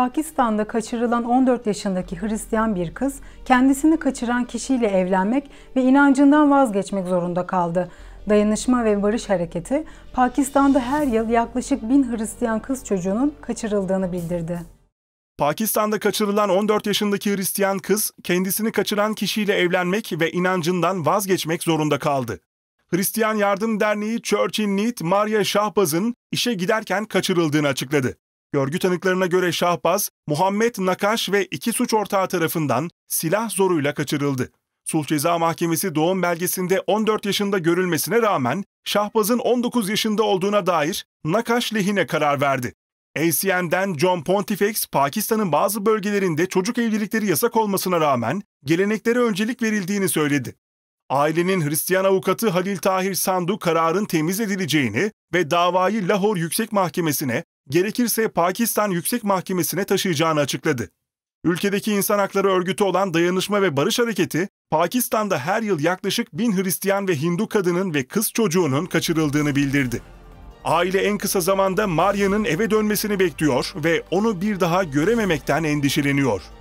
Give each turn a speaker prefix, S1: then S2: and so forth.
S1: Pakistan'da kaçırılan 14 yaşındaki Hristiyan bir kız, kendisini kaçıran kişiyle evlenmek ve inancından vazgeçmek zorunda kaldı. Dayanışma ve Barış Hareketi, Pakistan'da her yıl yaklaşık 1000 Hristiyan kız çocuğunun kaçırıldığını bildirdi.
S2: Pakistan'da kaçırılan 14 yaşındaki Hristiyan kız, kendisini kaçıran kişiyle evlenmek ve inancından vazgeçmek zorunda kaldı. Hristiyan Yardım Derneği Church in Need, Maria Shahbaz'ın işe giderken kaçırıldığını açıkladı. Görgü tanıklarına göre Shahbaz, Muhammed Nakash ve 2 suç ortağı tarafından silah zoruyla kaçırıldı. Sulh Ceza Mahkemesi doğum belgesinde 14 yaşında görülmesine rağmen Shahbaz'ın 19 yaşında olduğuna dair Nakash lehine karar verdi. ACN'den John Pontifex, Pakistan'ın bazı bölgelerinde çocuk evlilikleri yasak olmasına rağmen geleneklere öncelik verildiğini söyledi. Ailenin Hristiyan avukatı Halil Tahir Sandu kararın temiz edileceğini ve davayı Lahor Yüksek Mahkemesi'ne, gerekirse Pakistan Yüksek Mahkemesi'ne taşıyacağını açıkladı. Ülkedeki insan hakları örgütü olan Dayanışma ve Barış Hareketi, Pakistan'da her yıl yaklaşık 1000 Hristiyan ve Hindu kadının ve kız çocuğunun kaçırıldığını bildirdi. Aile en kısa zamanda Maria'nın eve dönmesini bekliyor ve onu bir daha görememekten endişeleniyor.